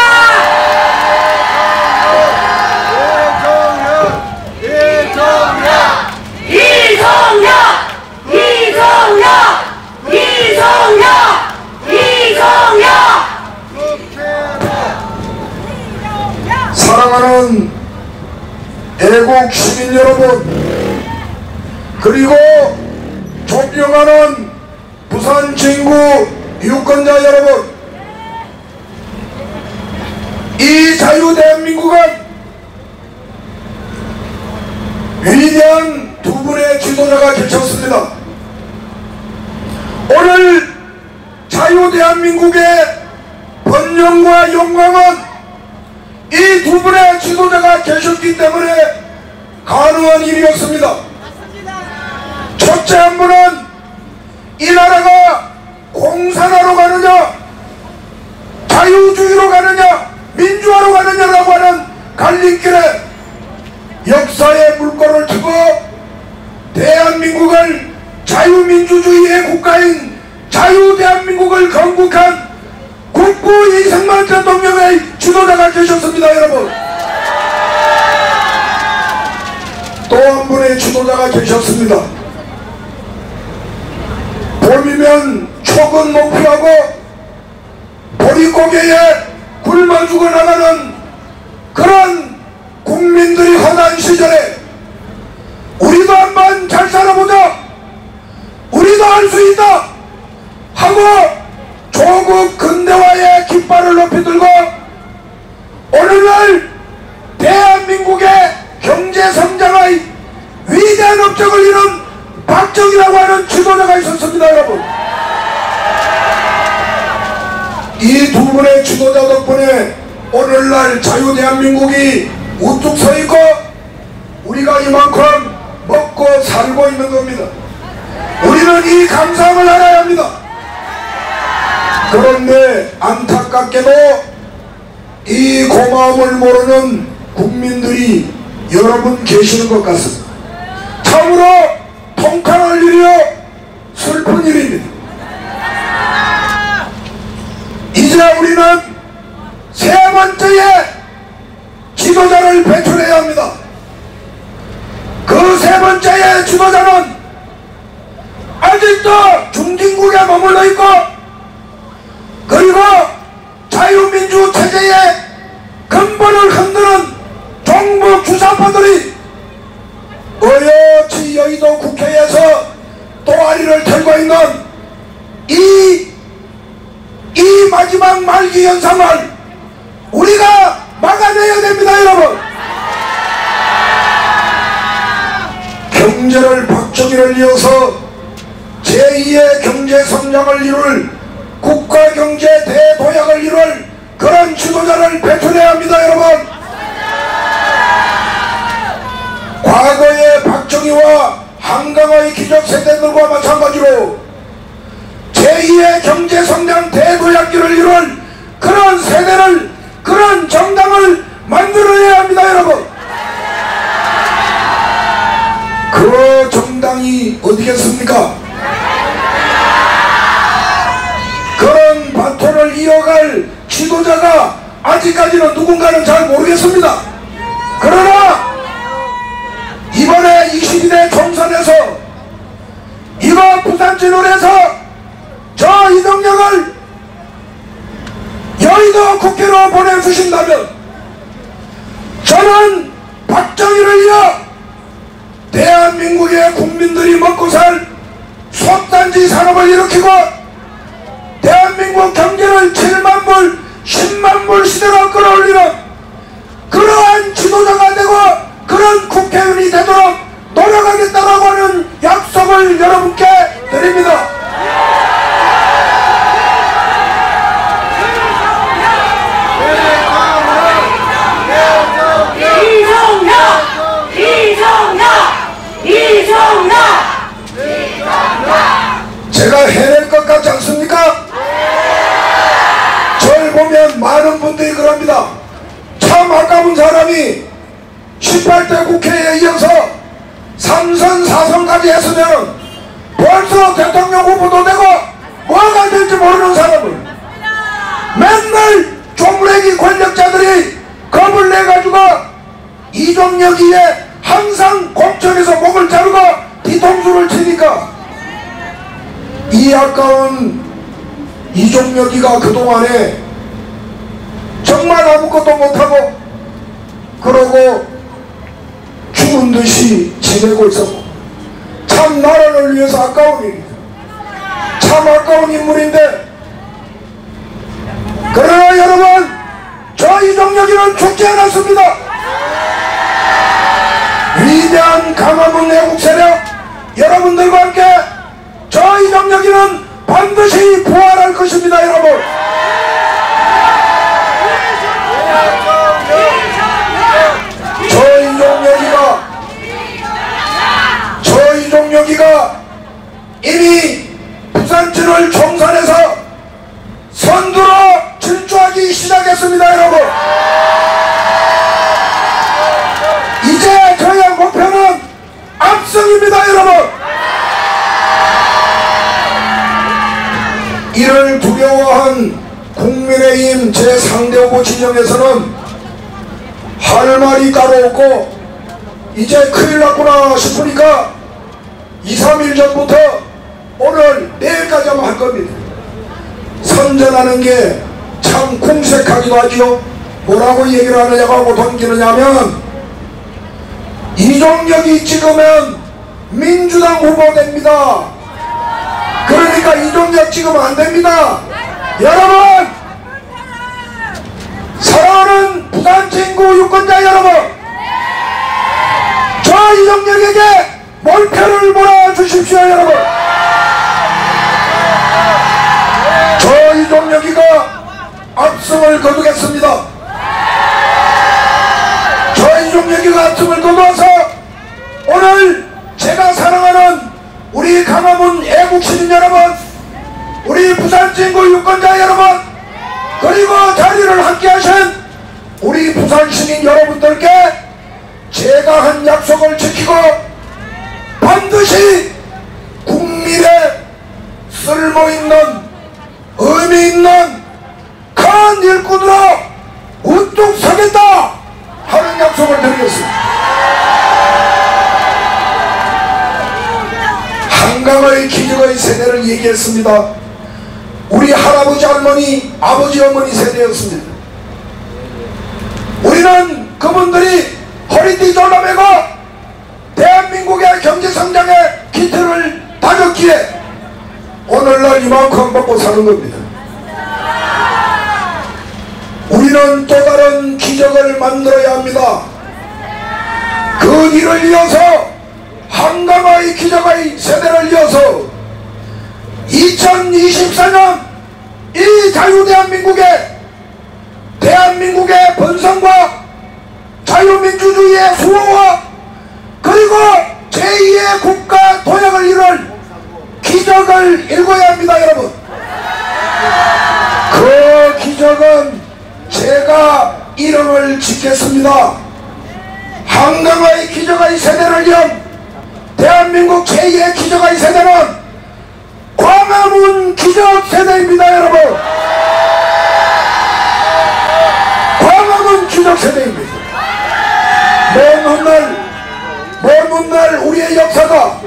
이정효! 이정효! 이정효! 이정효! 사랑하는 애국 시민 여러분, 그리고 존경하는 부산 진구 유권자 여러분, 이 자유대한민국은 위대한 두 분의 지도자가 계셨습니다. 오늘 자유대한민국의 번영과 영광은 이 두 분의 지도자가 계셨기 때문에 가능한 일이었습니다. 첫째 한 분은 이 나라가 공산화로 가느냐 자유주의로 가느냐 민주화로 가느냐라고 하는 갈림길에 역사의 물꼬를 트고 대한민국을 자유민주주의의 국가인 자유대한민국을 건국한 국부 이승만 대통령의 지도자가 계셨습니다. 여러분, 또 한 분의 지도자가 계셨습니다. 봄이면 촉은 목표하고 보릿고개에 굶어 죽어나가는 그런 국민들이 허난 시절에 우리도 한번 잘 살아보자, 우리도 할 수 있다 하고 조국 근대화의 깃발을 높이 들고 오늘날 대한민국의 경제성장의 위대한 업적을 이룬 박정희라고 하는 지도 지도자가 있었습니다. 여러분, 이 두 분의 지도자 덕분에 오늘날 자유대한민국이 우뚝 서있고 우리가 이만큼 먹고 살고 있는 겁니다. 우리는 이 감사함을 알아야 합니다. 그런데 안타깝게도 이 고마움을 모르는 국민들이 여러분 계시는 것 같습니다. 참으로 통탄할 일이요 슬픈 일입니다. 이제 우리는 세 번째의 지도자를 배출해야 합니다. 그 세 번째의 지도자는 아직도 중진국에 머물러 있고 그리고 자유민주 체제의 근본을 흔드는 정부 주사파들이 어여치 여의도 국회에서 또아리를 털고 있는 이, 이 마지막 말기 현상을 우리가 막아내야 됩니다. 여러분, 경제를 박정희를 이어서 제이의 경제성장을 이룰 국가경제 대도약을 이룰 그런 지도자를 배출해야 합니다. 여러분, 과거의 박정희와 한강의 기적세대들과 마찬가지로 제이의 경제성장 대도약기를 이룰 그런 세대를, 그런 정당을 만들어내야 합니다. 여러분, 그 정당이 어디겠습니까? 그런 바톤을 이어갈 지도자가 아직까지는 누군가는 잘 모르겠습니다. 그러나 이번에 이십이 대 총선에서 이거 부산진을해서 저 이동영을 여의도 국회로 보내주신다면 저는 박정희를 이어 대한민국의 국민들이 먹고 살 솥단지 산업을 일으키고 대한민국 경제를 칠만 불, 십만 불 시대로 끌어올리는 그러한 지도자가 되고 그런 국회의원이 되도록 노력하겠다라고 하는 약속을 여러분께 드립니다. 이종혁! 이종혁! 이종혁! 제가 해낼 것 같지 않습니까? 절 보면 많은 분들이 그럽니다. 참 아까운 사람이 십팔 대 국회에 이어서 삼 선 사 선까지 했으면 벌써 대통령 후보도 되고 뭐가 될지 모르는 사람을 맨날 조무래기 권력자들이 겁을 내가지고 이종혁이에 항상 공천에서 목을 자르고 뒤통수를 치니까 이 아까운 이종혁이가 그동안에 정말 아무것도 못하고 그러고 죽은 듯이 지내고 있었고 참 나라를 위해서 아까운 일입니다. 참 아까운 인물인데 그러나 여러분, 저 이종혁이는 죽지 않았습니다. 위대한 강화문 애국세력 여러분들과 함께 저 이종혁이는 반드시 부활할 것입니다. 여러분, 저 이종혁이가 저 이종혁이가 이미 부산지를 총선에서 선두로 질주하기 시작했습니다. 여러분, 이제 저의 목표는 압승입니다. 여러분, 이를 두려워한 국민의힘 제삼 대 후보 진영에서는 할 말이 따로 없고 이제 큰일 났구나 싶으니까 이, 삼 일 전부터 오늘 내일까지 한번 할 겁니다. 선전하는 게 참 궁색하기도 하지요. 뭐라고 얘기를 하느냐고 하고 던지느냐면 이종혁이 찍으면 민주당 후보 됩니다. 그러니까 이종혁 찍으면 안 됩니다. 여러분, 사랑하는 부산 진구 유권자 여러분, 저 이종혁에게 몰표를 몰아주십시오. 여러분, 종혁이가 압승을 거두겠습니다. 저희 종혁이가 압승을 거두어서 오늘 제가 사랑하는 우리 강화문 애국시민 여러분, 우리 부산 진구 유권자 여러분, 그리고 자리를 함께하신 우리 부산 시민 여러분들께 제가 한 약속을 지키고 반드시 국민의 쓸모있는 의미있는 큰 일꾼으로 우뚝 서겠다 하는 약속을 드리겠습니다. 한강의 기적의 세대를 얘기했습니다. 우리 할아버지 할머니 아버지 어머니 세대였습니다. 우리는 그분들이 허리띠 졸라매고 대한민국의 경제성장의 기틀을 다졌기에 오늘날 이만큼 먹고 사는 겁니다. 우리는 또 다른 기적을 만들어야 합니다. 그 길을 이어서 한강의 기적의 세대를 이어서 이천이십사 년 이 자유대한민국의 대한민국의 번성과 자유민주주의의 수호와 그리고 제이의 국가 도약을 이룰 기적을 일궈야 합니다. 여러분, 그 기적은 제가 이름을 짓겠습니다. 한강의 기적의 세대를 이은 대한민국 제이의 기적의 세대는 광화문 기적 세대입니다. 여러분, 광화문 기적 세대입니다. 먼 훗날 먼 훗날 우리의 역사가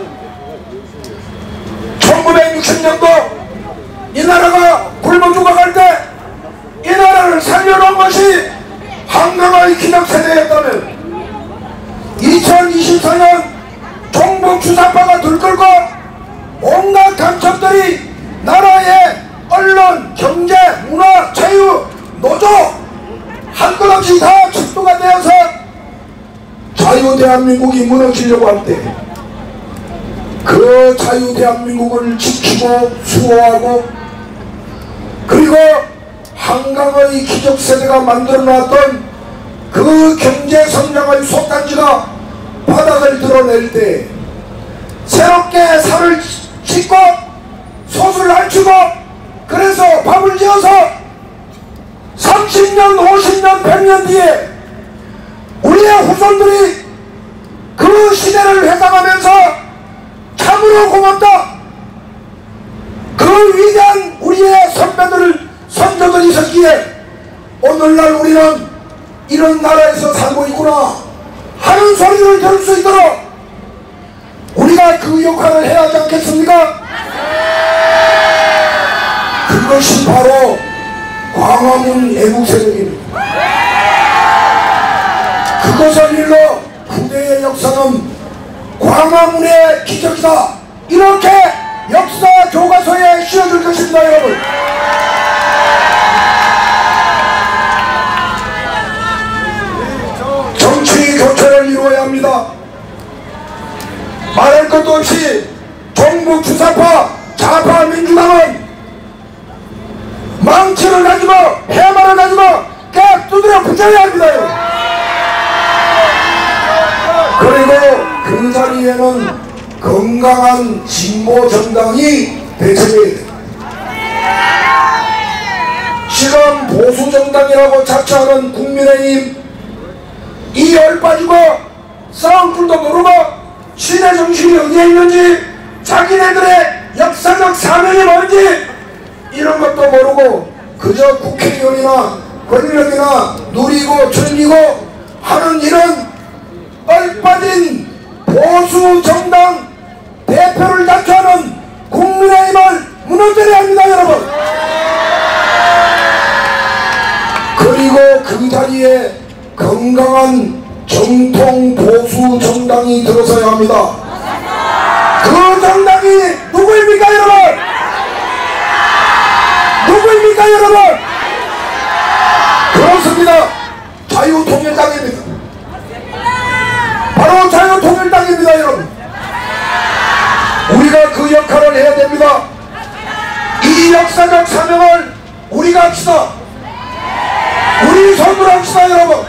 천구백육십 년도 이 나라가 굶어 죽어갈 때 이 나라를 살려놓은 것이 한강의 기적 세대였다면 이천이십사 년 종북 주사파가 들끓고 온갖 간첩들이 나라의 언론, 경제, 문화, 체육, 노조 한 것 없이 다 축도가 되어서 자유대한민국이 무너지려고 할 때 그 자유대한민국을 지키고 수호하고 그리고 한강의 기적세대가 만들어놨던 그 경제성장의 속단지가 바닥을 드러낼 때 새롭게 살을 씻고 솥을 알치고 그래서 밥을 지어서 삼십 년, 오십 년, 백 년 뒤에 우리의 후손들이 그 시대를 회상하면서 참으로 고맙다, 그 위대한 우리의 선배들, 선조들이 있었기에 오늘날 우리는 이런 나라에서 살고 있구나 하는 소리를 들을 수 있도록 우리가 그 역할을 해야 하지 않겠습니까? 그것이 바로 광화문 애국세력입니다. 그것을 일러 후대의 역사는 광화문의 기적이다 이렇게 역사 교과서에 씌워줄 것입니다. 여러분, 정치 교체를 이루어야 합니다. 말할 것도 없이 종북 주사파 좌파 민주당은 망치를 가지고 해마를 가지고 깍 두드려 붙여야 합니다. 그리고 그 자리에는 건강한 진보 정당이 대체해야 됩니다. 지금 보수 정당이라고 자처하는 국민의힘 이 열 빠지고 싸울 줄도 모르고 시대 정신이 어디에 있는지 자기네들의 역사적 사명이 뭔지 이런 것도 모르고 그저 국회의원이나 권력이나 누리고 즐기고 하는 이런 얼빠진 보수 정당 대표를 자처하는 국민의힘을 무너뜨려야 합니다. 여러분, 그리고 그 자리에 건강한 정통 보수 정당이 들어서야 합니다. 그 정당이 누구입니까 여러분? 누구입니까 여러분? 그렇습니다. 자유통일당입니다. 바로 자유통일당입니다. 여러분, 우리가 그 역할을 해야 됩니다. 이 역사적 사명을 우리 우리가 합시다. 우리 손으로 합시다 여러분.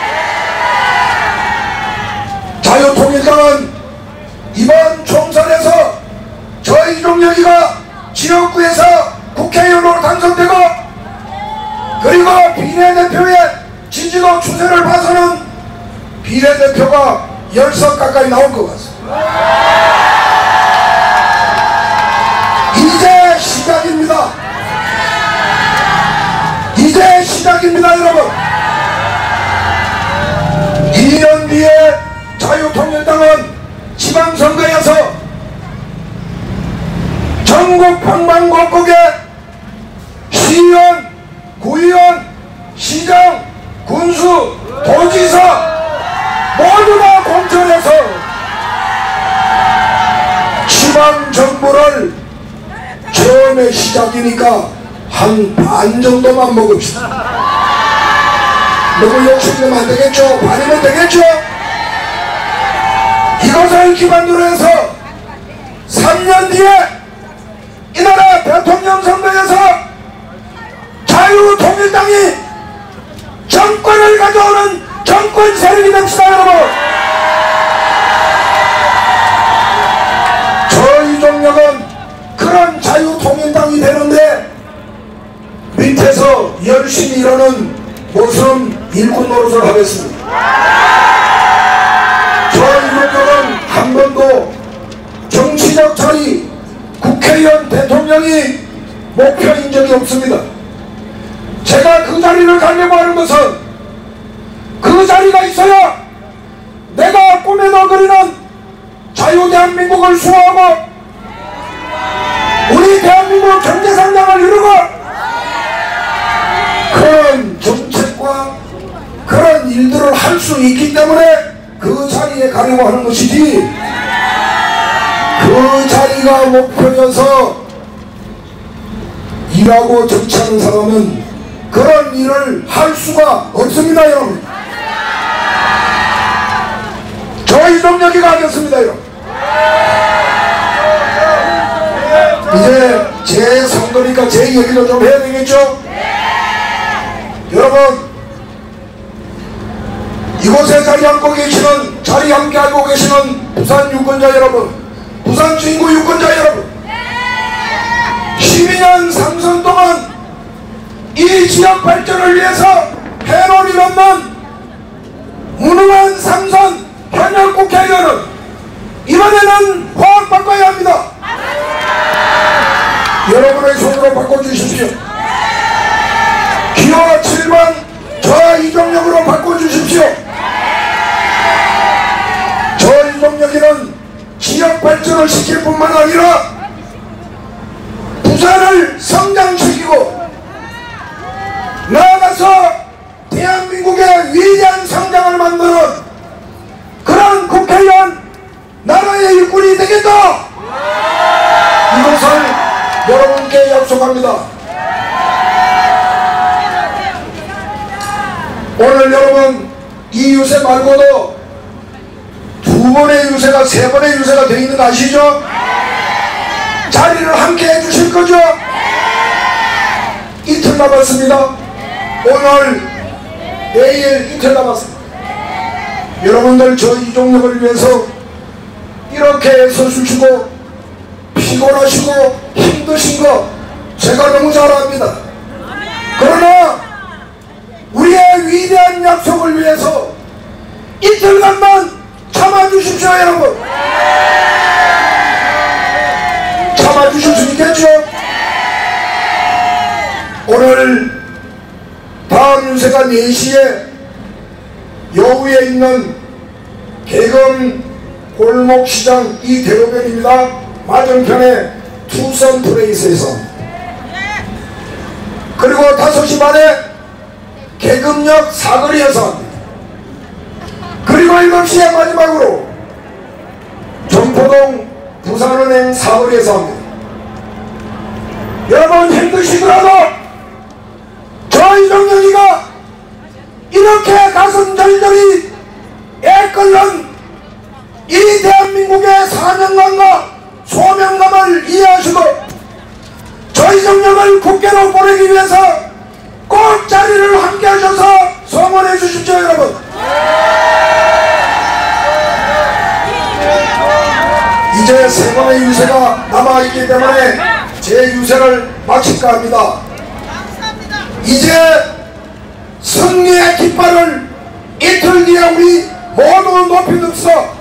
자유통일당은 이번 총선에서 저 이종혁이가 지역구에서 국회의원으로 당선되고 그리고 비례대표의 지지도 추세를 봐서는 비례대표가 열 석 가까이 나올 것 같습니다. 이제 시작입니다. 이제 시작입니다 여러분. 이 년 뒤에 자유통일당은 지방선거에서 전국 방방곡곡에 시의원, 구의원, 시장, 군수, 도지사 모두 다 공천해서 지방정부를 처음에 시작이니까 한 반 정도만 먹읍시다. 너무 욕심내면 안 되겠죠? 반이면 되겠죠? 이것을 기반으로 해서 삼 년 뒤에 이 나라 대통령 선거에서 자유통일당이 정권을 가져오는 정권 세력이 됩시다 여러분. 저 이종혁은 그런 자유통일당이 되는데 밑에서 열심히 일하는 모습 일꾼 노릇을 하겠습니다. 저 이종혁은 한 번도 정치적 자리 국회의원 대통령이 목표인 적이 없습니다. 제가 그 자리를 가려고 하는 것은 그 자리가 있어야 내가 꿈에도 그리는 자유대한민국을 수호하고 우리 대한민국 경제성장을 이루고 그런 정책과 그런 일들을 할 수 있기 때문에 그 자리에 가려고 하는 것이지 그 자리가 목표여서 일하고 정치하는 사람은 그런 일을 할 수가 없습니다 여러분. 저 이종혁이가 하겠습니다 여러분. 이제 제 선거니까 제 얘기도 좀 해야 되겠죠? 여러분 이곳에 자리 앉고 계시는 자리 함께 알고 계시는 부산 유권자 여러분, 부산 진구 유권자 여러분, 십이 년 삼선 동안 이 지역 발전을 위해서 해로리 없는 무능한 삼선 현역 국회의원은 이번에는 허락받아야 합니다. 여러분의 손으로 바꿔주십시오. 기호 칠 번 저 이종혁으로 바꿔주십시오. 저 이종혁이는 지역 발전을 시킬 뿐만 아니라 부산을 성장시키고 나아가서 대한민국의 위대한 성장을 만드는 그런 국회의원 나라의 일꾼이 되겠다. 이것을 여러분께 약속합니다. 오늘 여러분 이 유세 말고도 두 번의 유세가 세 번의 유세가 되어 있는 거 아시죠? 자리를 함께 해주실 거죠? 이틀 남았습니다. 오늘 내일 이틀 남았습니다. 여러분들 저 이종혁을 위해서 이렇게 애써주시고 피곤하시고 힘드신 거 제가 너무 잘 압니다. 그러나 우리의 위대한 약속을 위해서 이틀간만 참아주십시오 여러분. 참아주실 수 있겠죠? 오늘 다음 유세가 네 시에 여우에 있는 개검 골목시장 이 대로변입니다. 맞은편에 투선 플레이스에서, 그리고 다섯 시 반에 계급역 사거리에서 합니다. 그리고 일곱 시에 마지막으로 전포동 부산은행 사거리에서 합니다. 여러분 힘드시더라도 저 이종혁이가 이렇게 가슴 절절히 애끓는 이 대한민국의 사명감과 소명감을 이해하시고 저 이종혁을 국회로 보내기 위해서 꼭 자리를 함께 하셔서 성원해 주십시오 여러분. 이제 세 번의 유세가 남아있기 때문에 제 유세를 마칠까 합니다. 이제 승리의 깃발을 이틀 뒤에 우리 모두 높이 듭시다.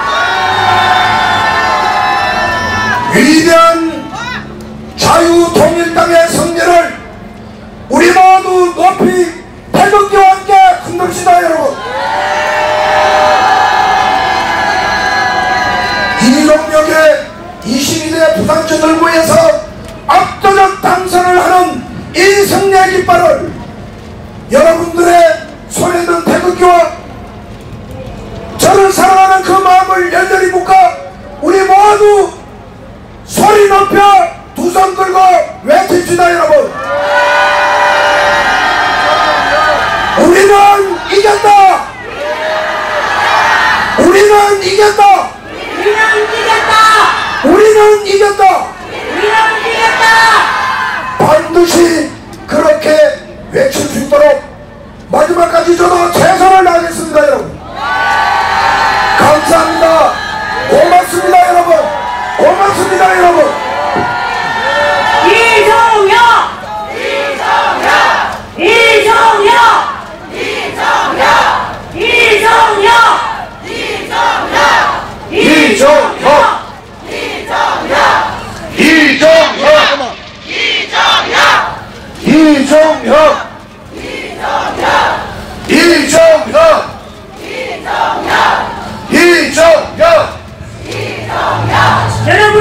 위대한 자유통일당의 승리를 우리 모두 높이 태극기와 함께 흔듭시다 여러분. 이동역의 이십이 대 부산저들구에서 압도적 당선을 하는 이 승리의 깃발을 여러분들의 손에 든 태극기와 저를 사랑하는 그 마음을 열렬히 묶어 우리 모두 소리 높여 두 손 들고 외칩시다 여러분. 우리는 이겼다. 우리는 이겼다. 우리는 이겼다. 우리는 이겼다. 우리는 이겼다. 반드시 그렇게 외칠 수 있도록 마지막까지 저도 최선을 다하겠습니다 여러분. 감사합니다. 고맙습니다 여러분. 고맙습니다 여러분. 이종혁! 이종혁! 이종혁! 이종혁! 이종혁! 이종혁! 이종혁! 이종혁! 이종혁! 이종혁! 이종혁! 여러분!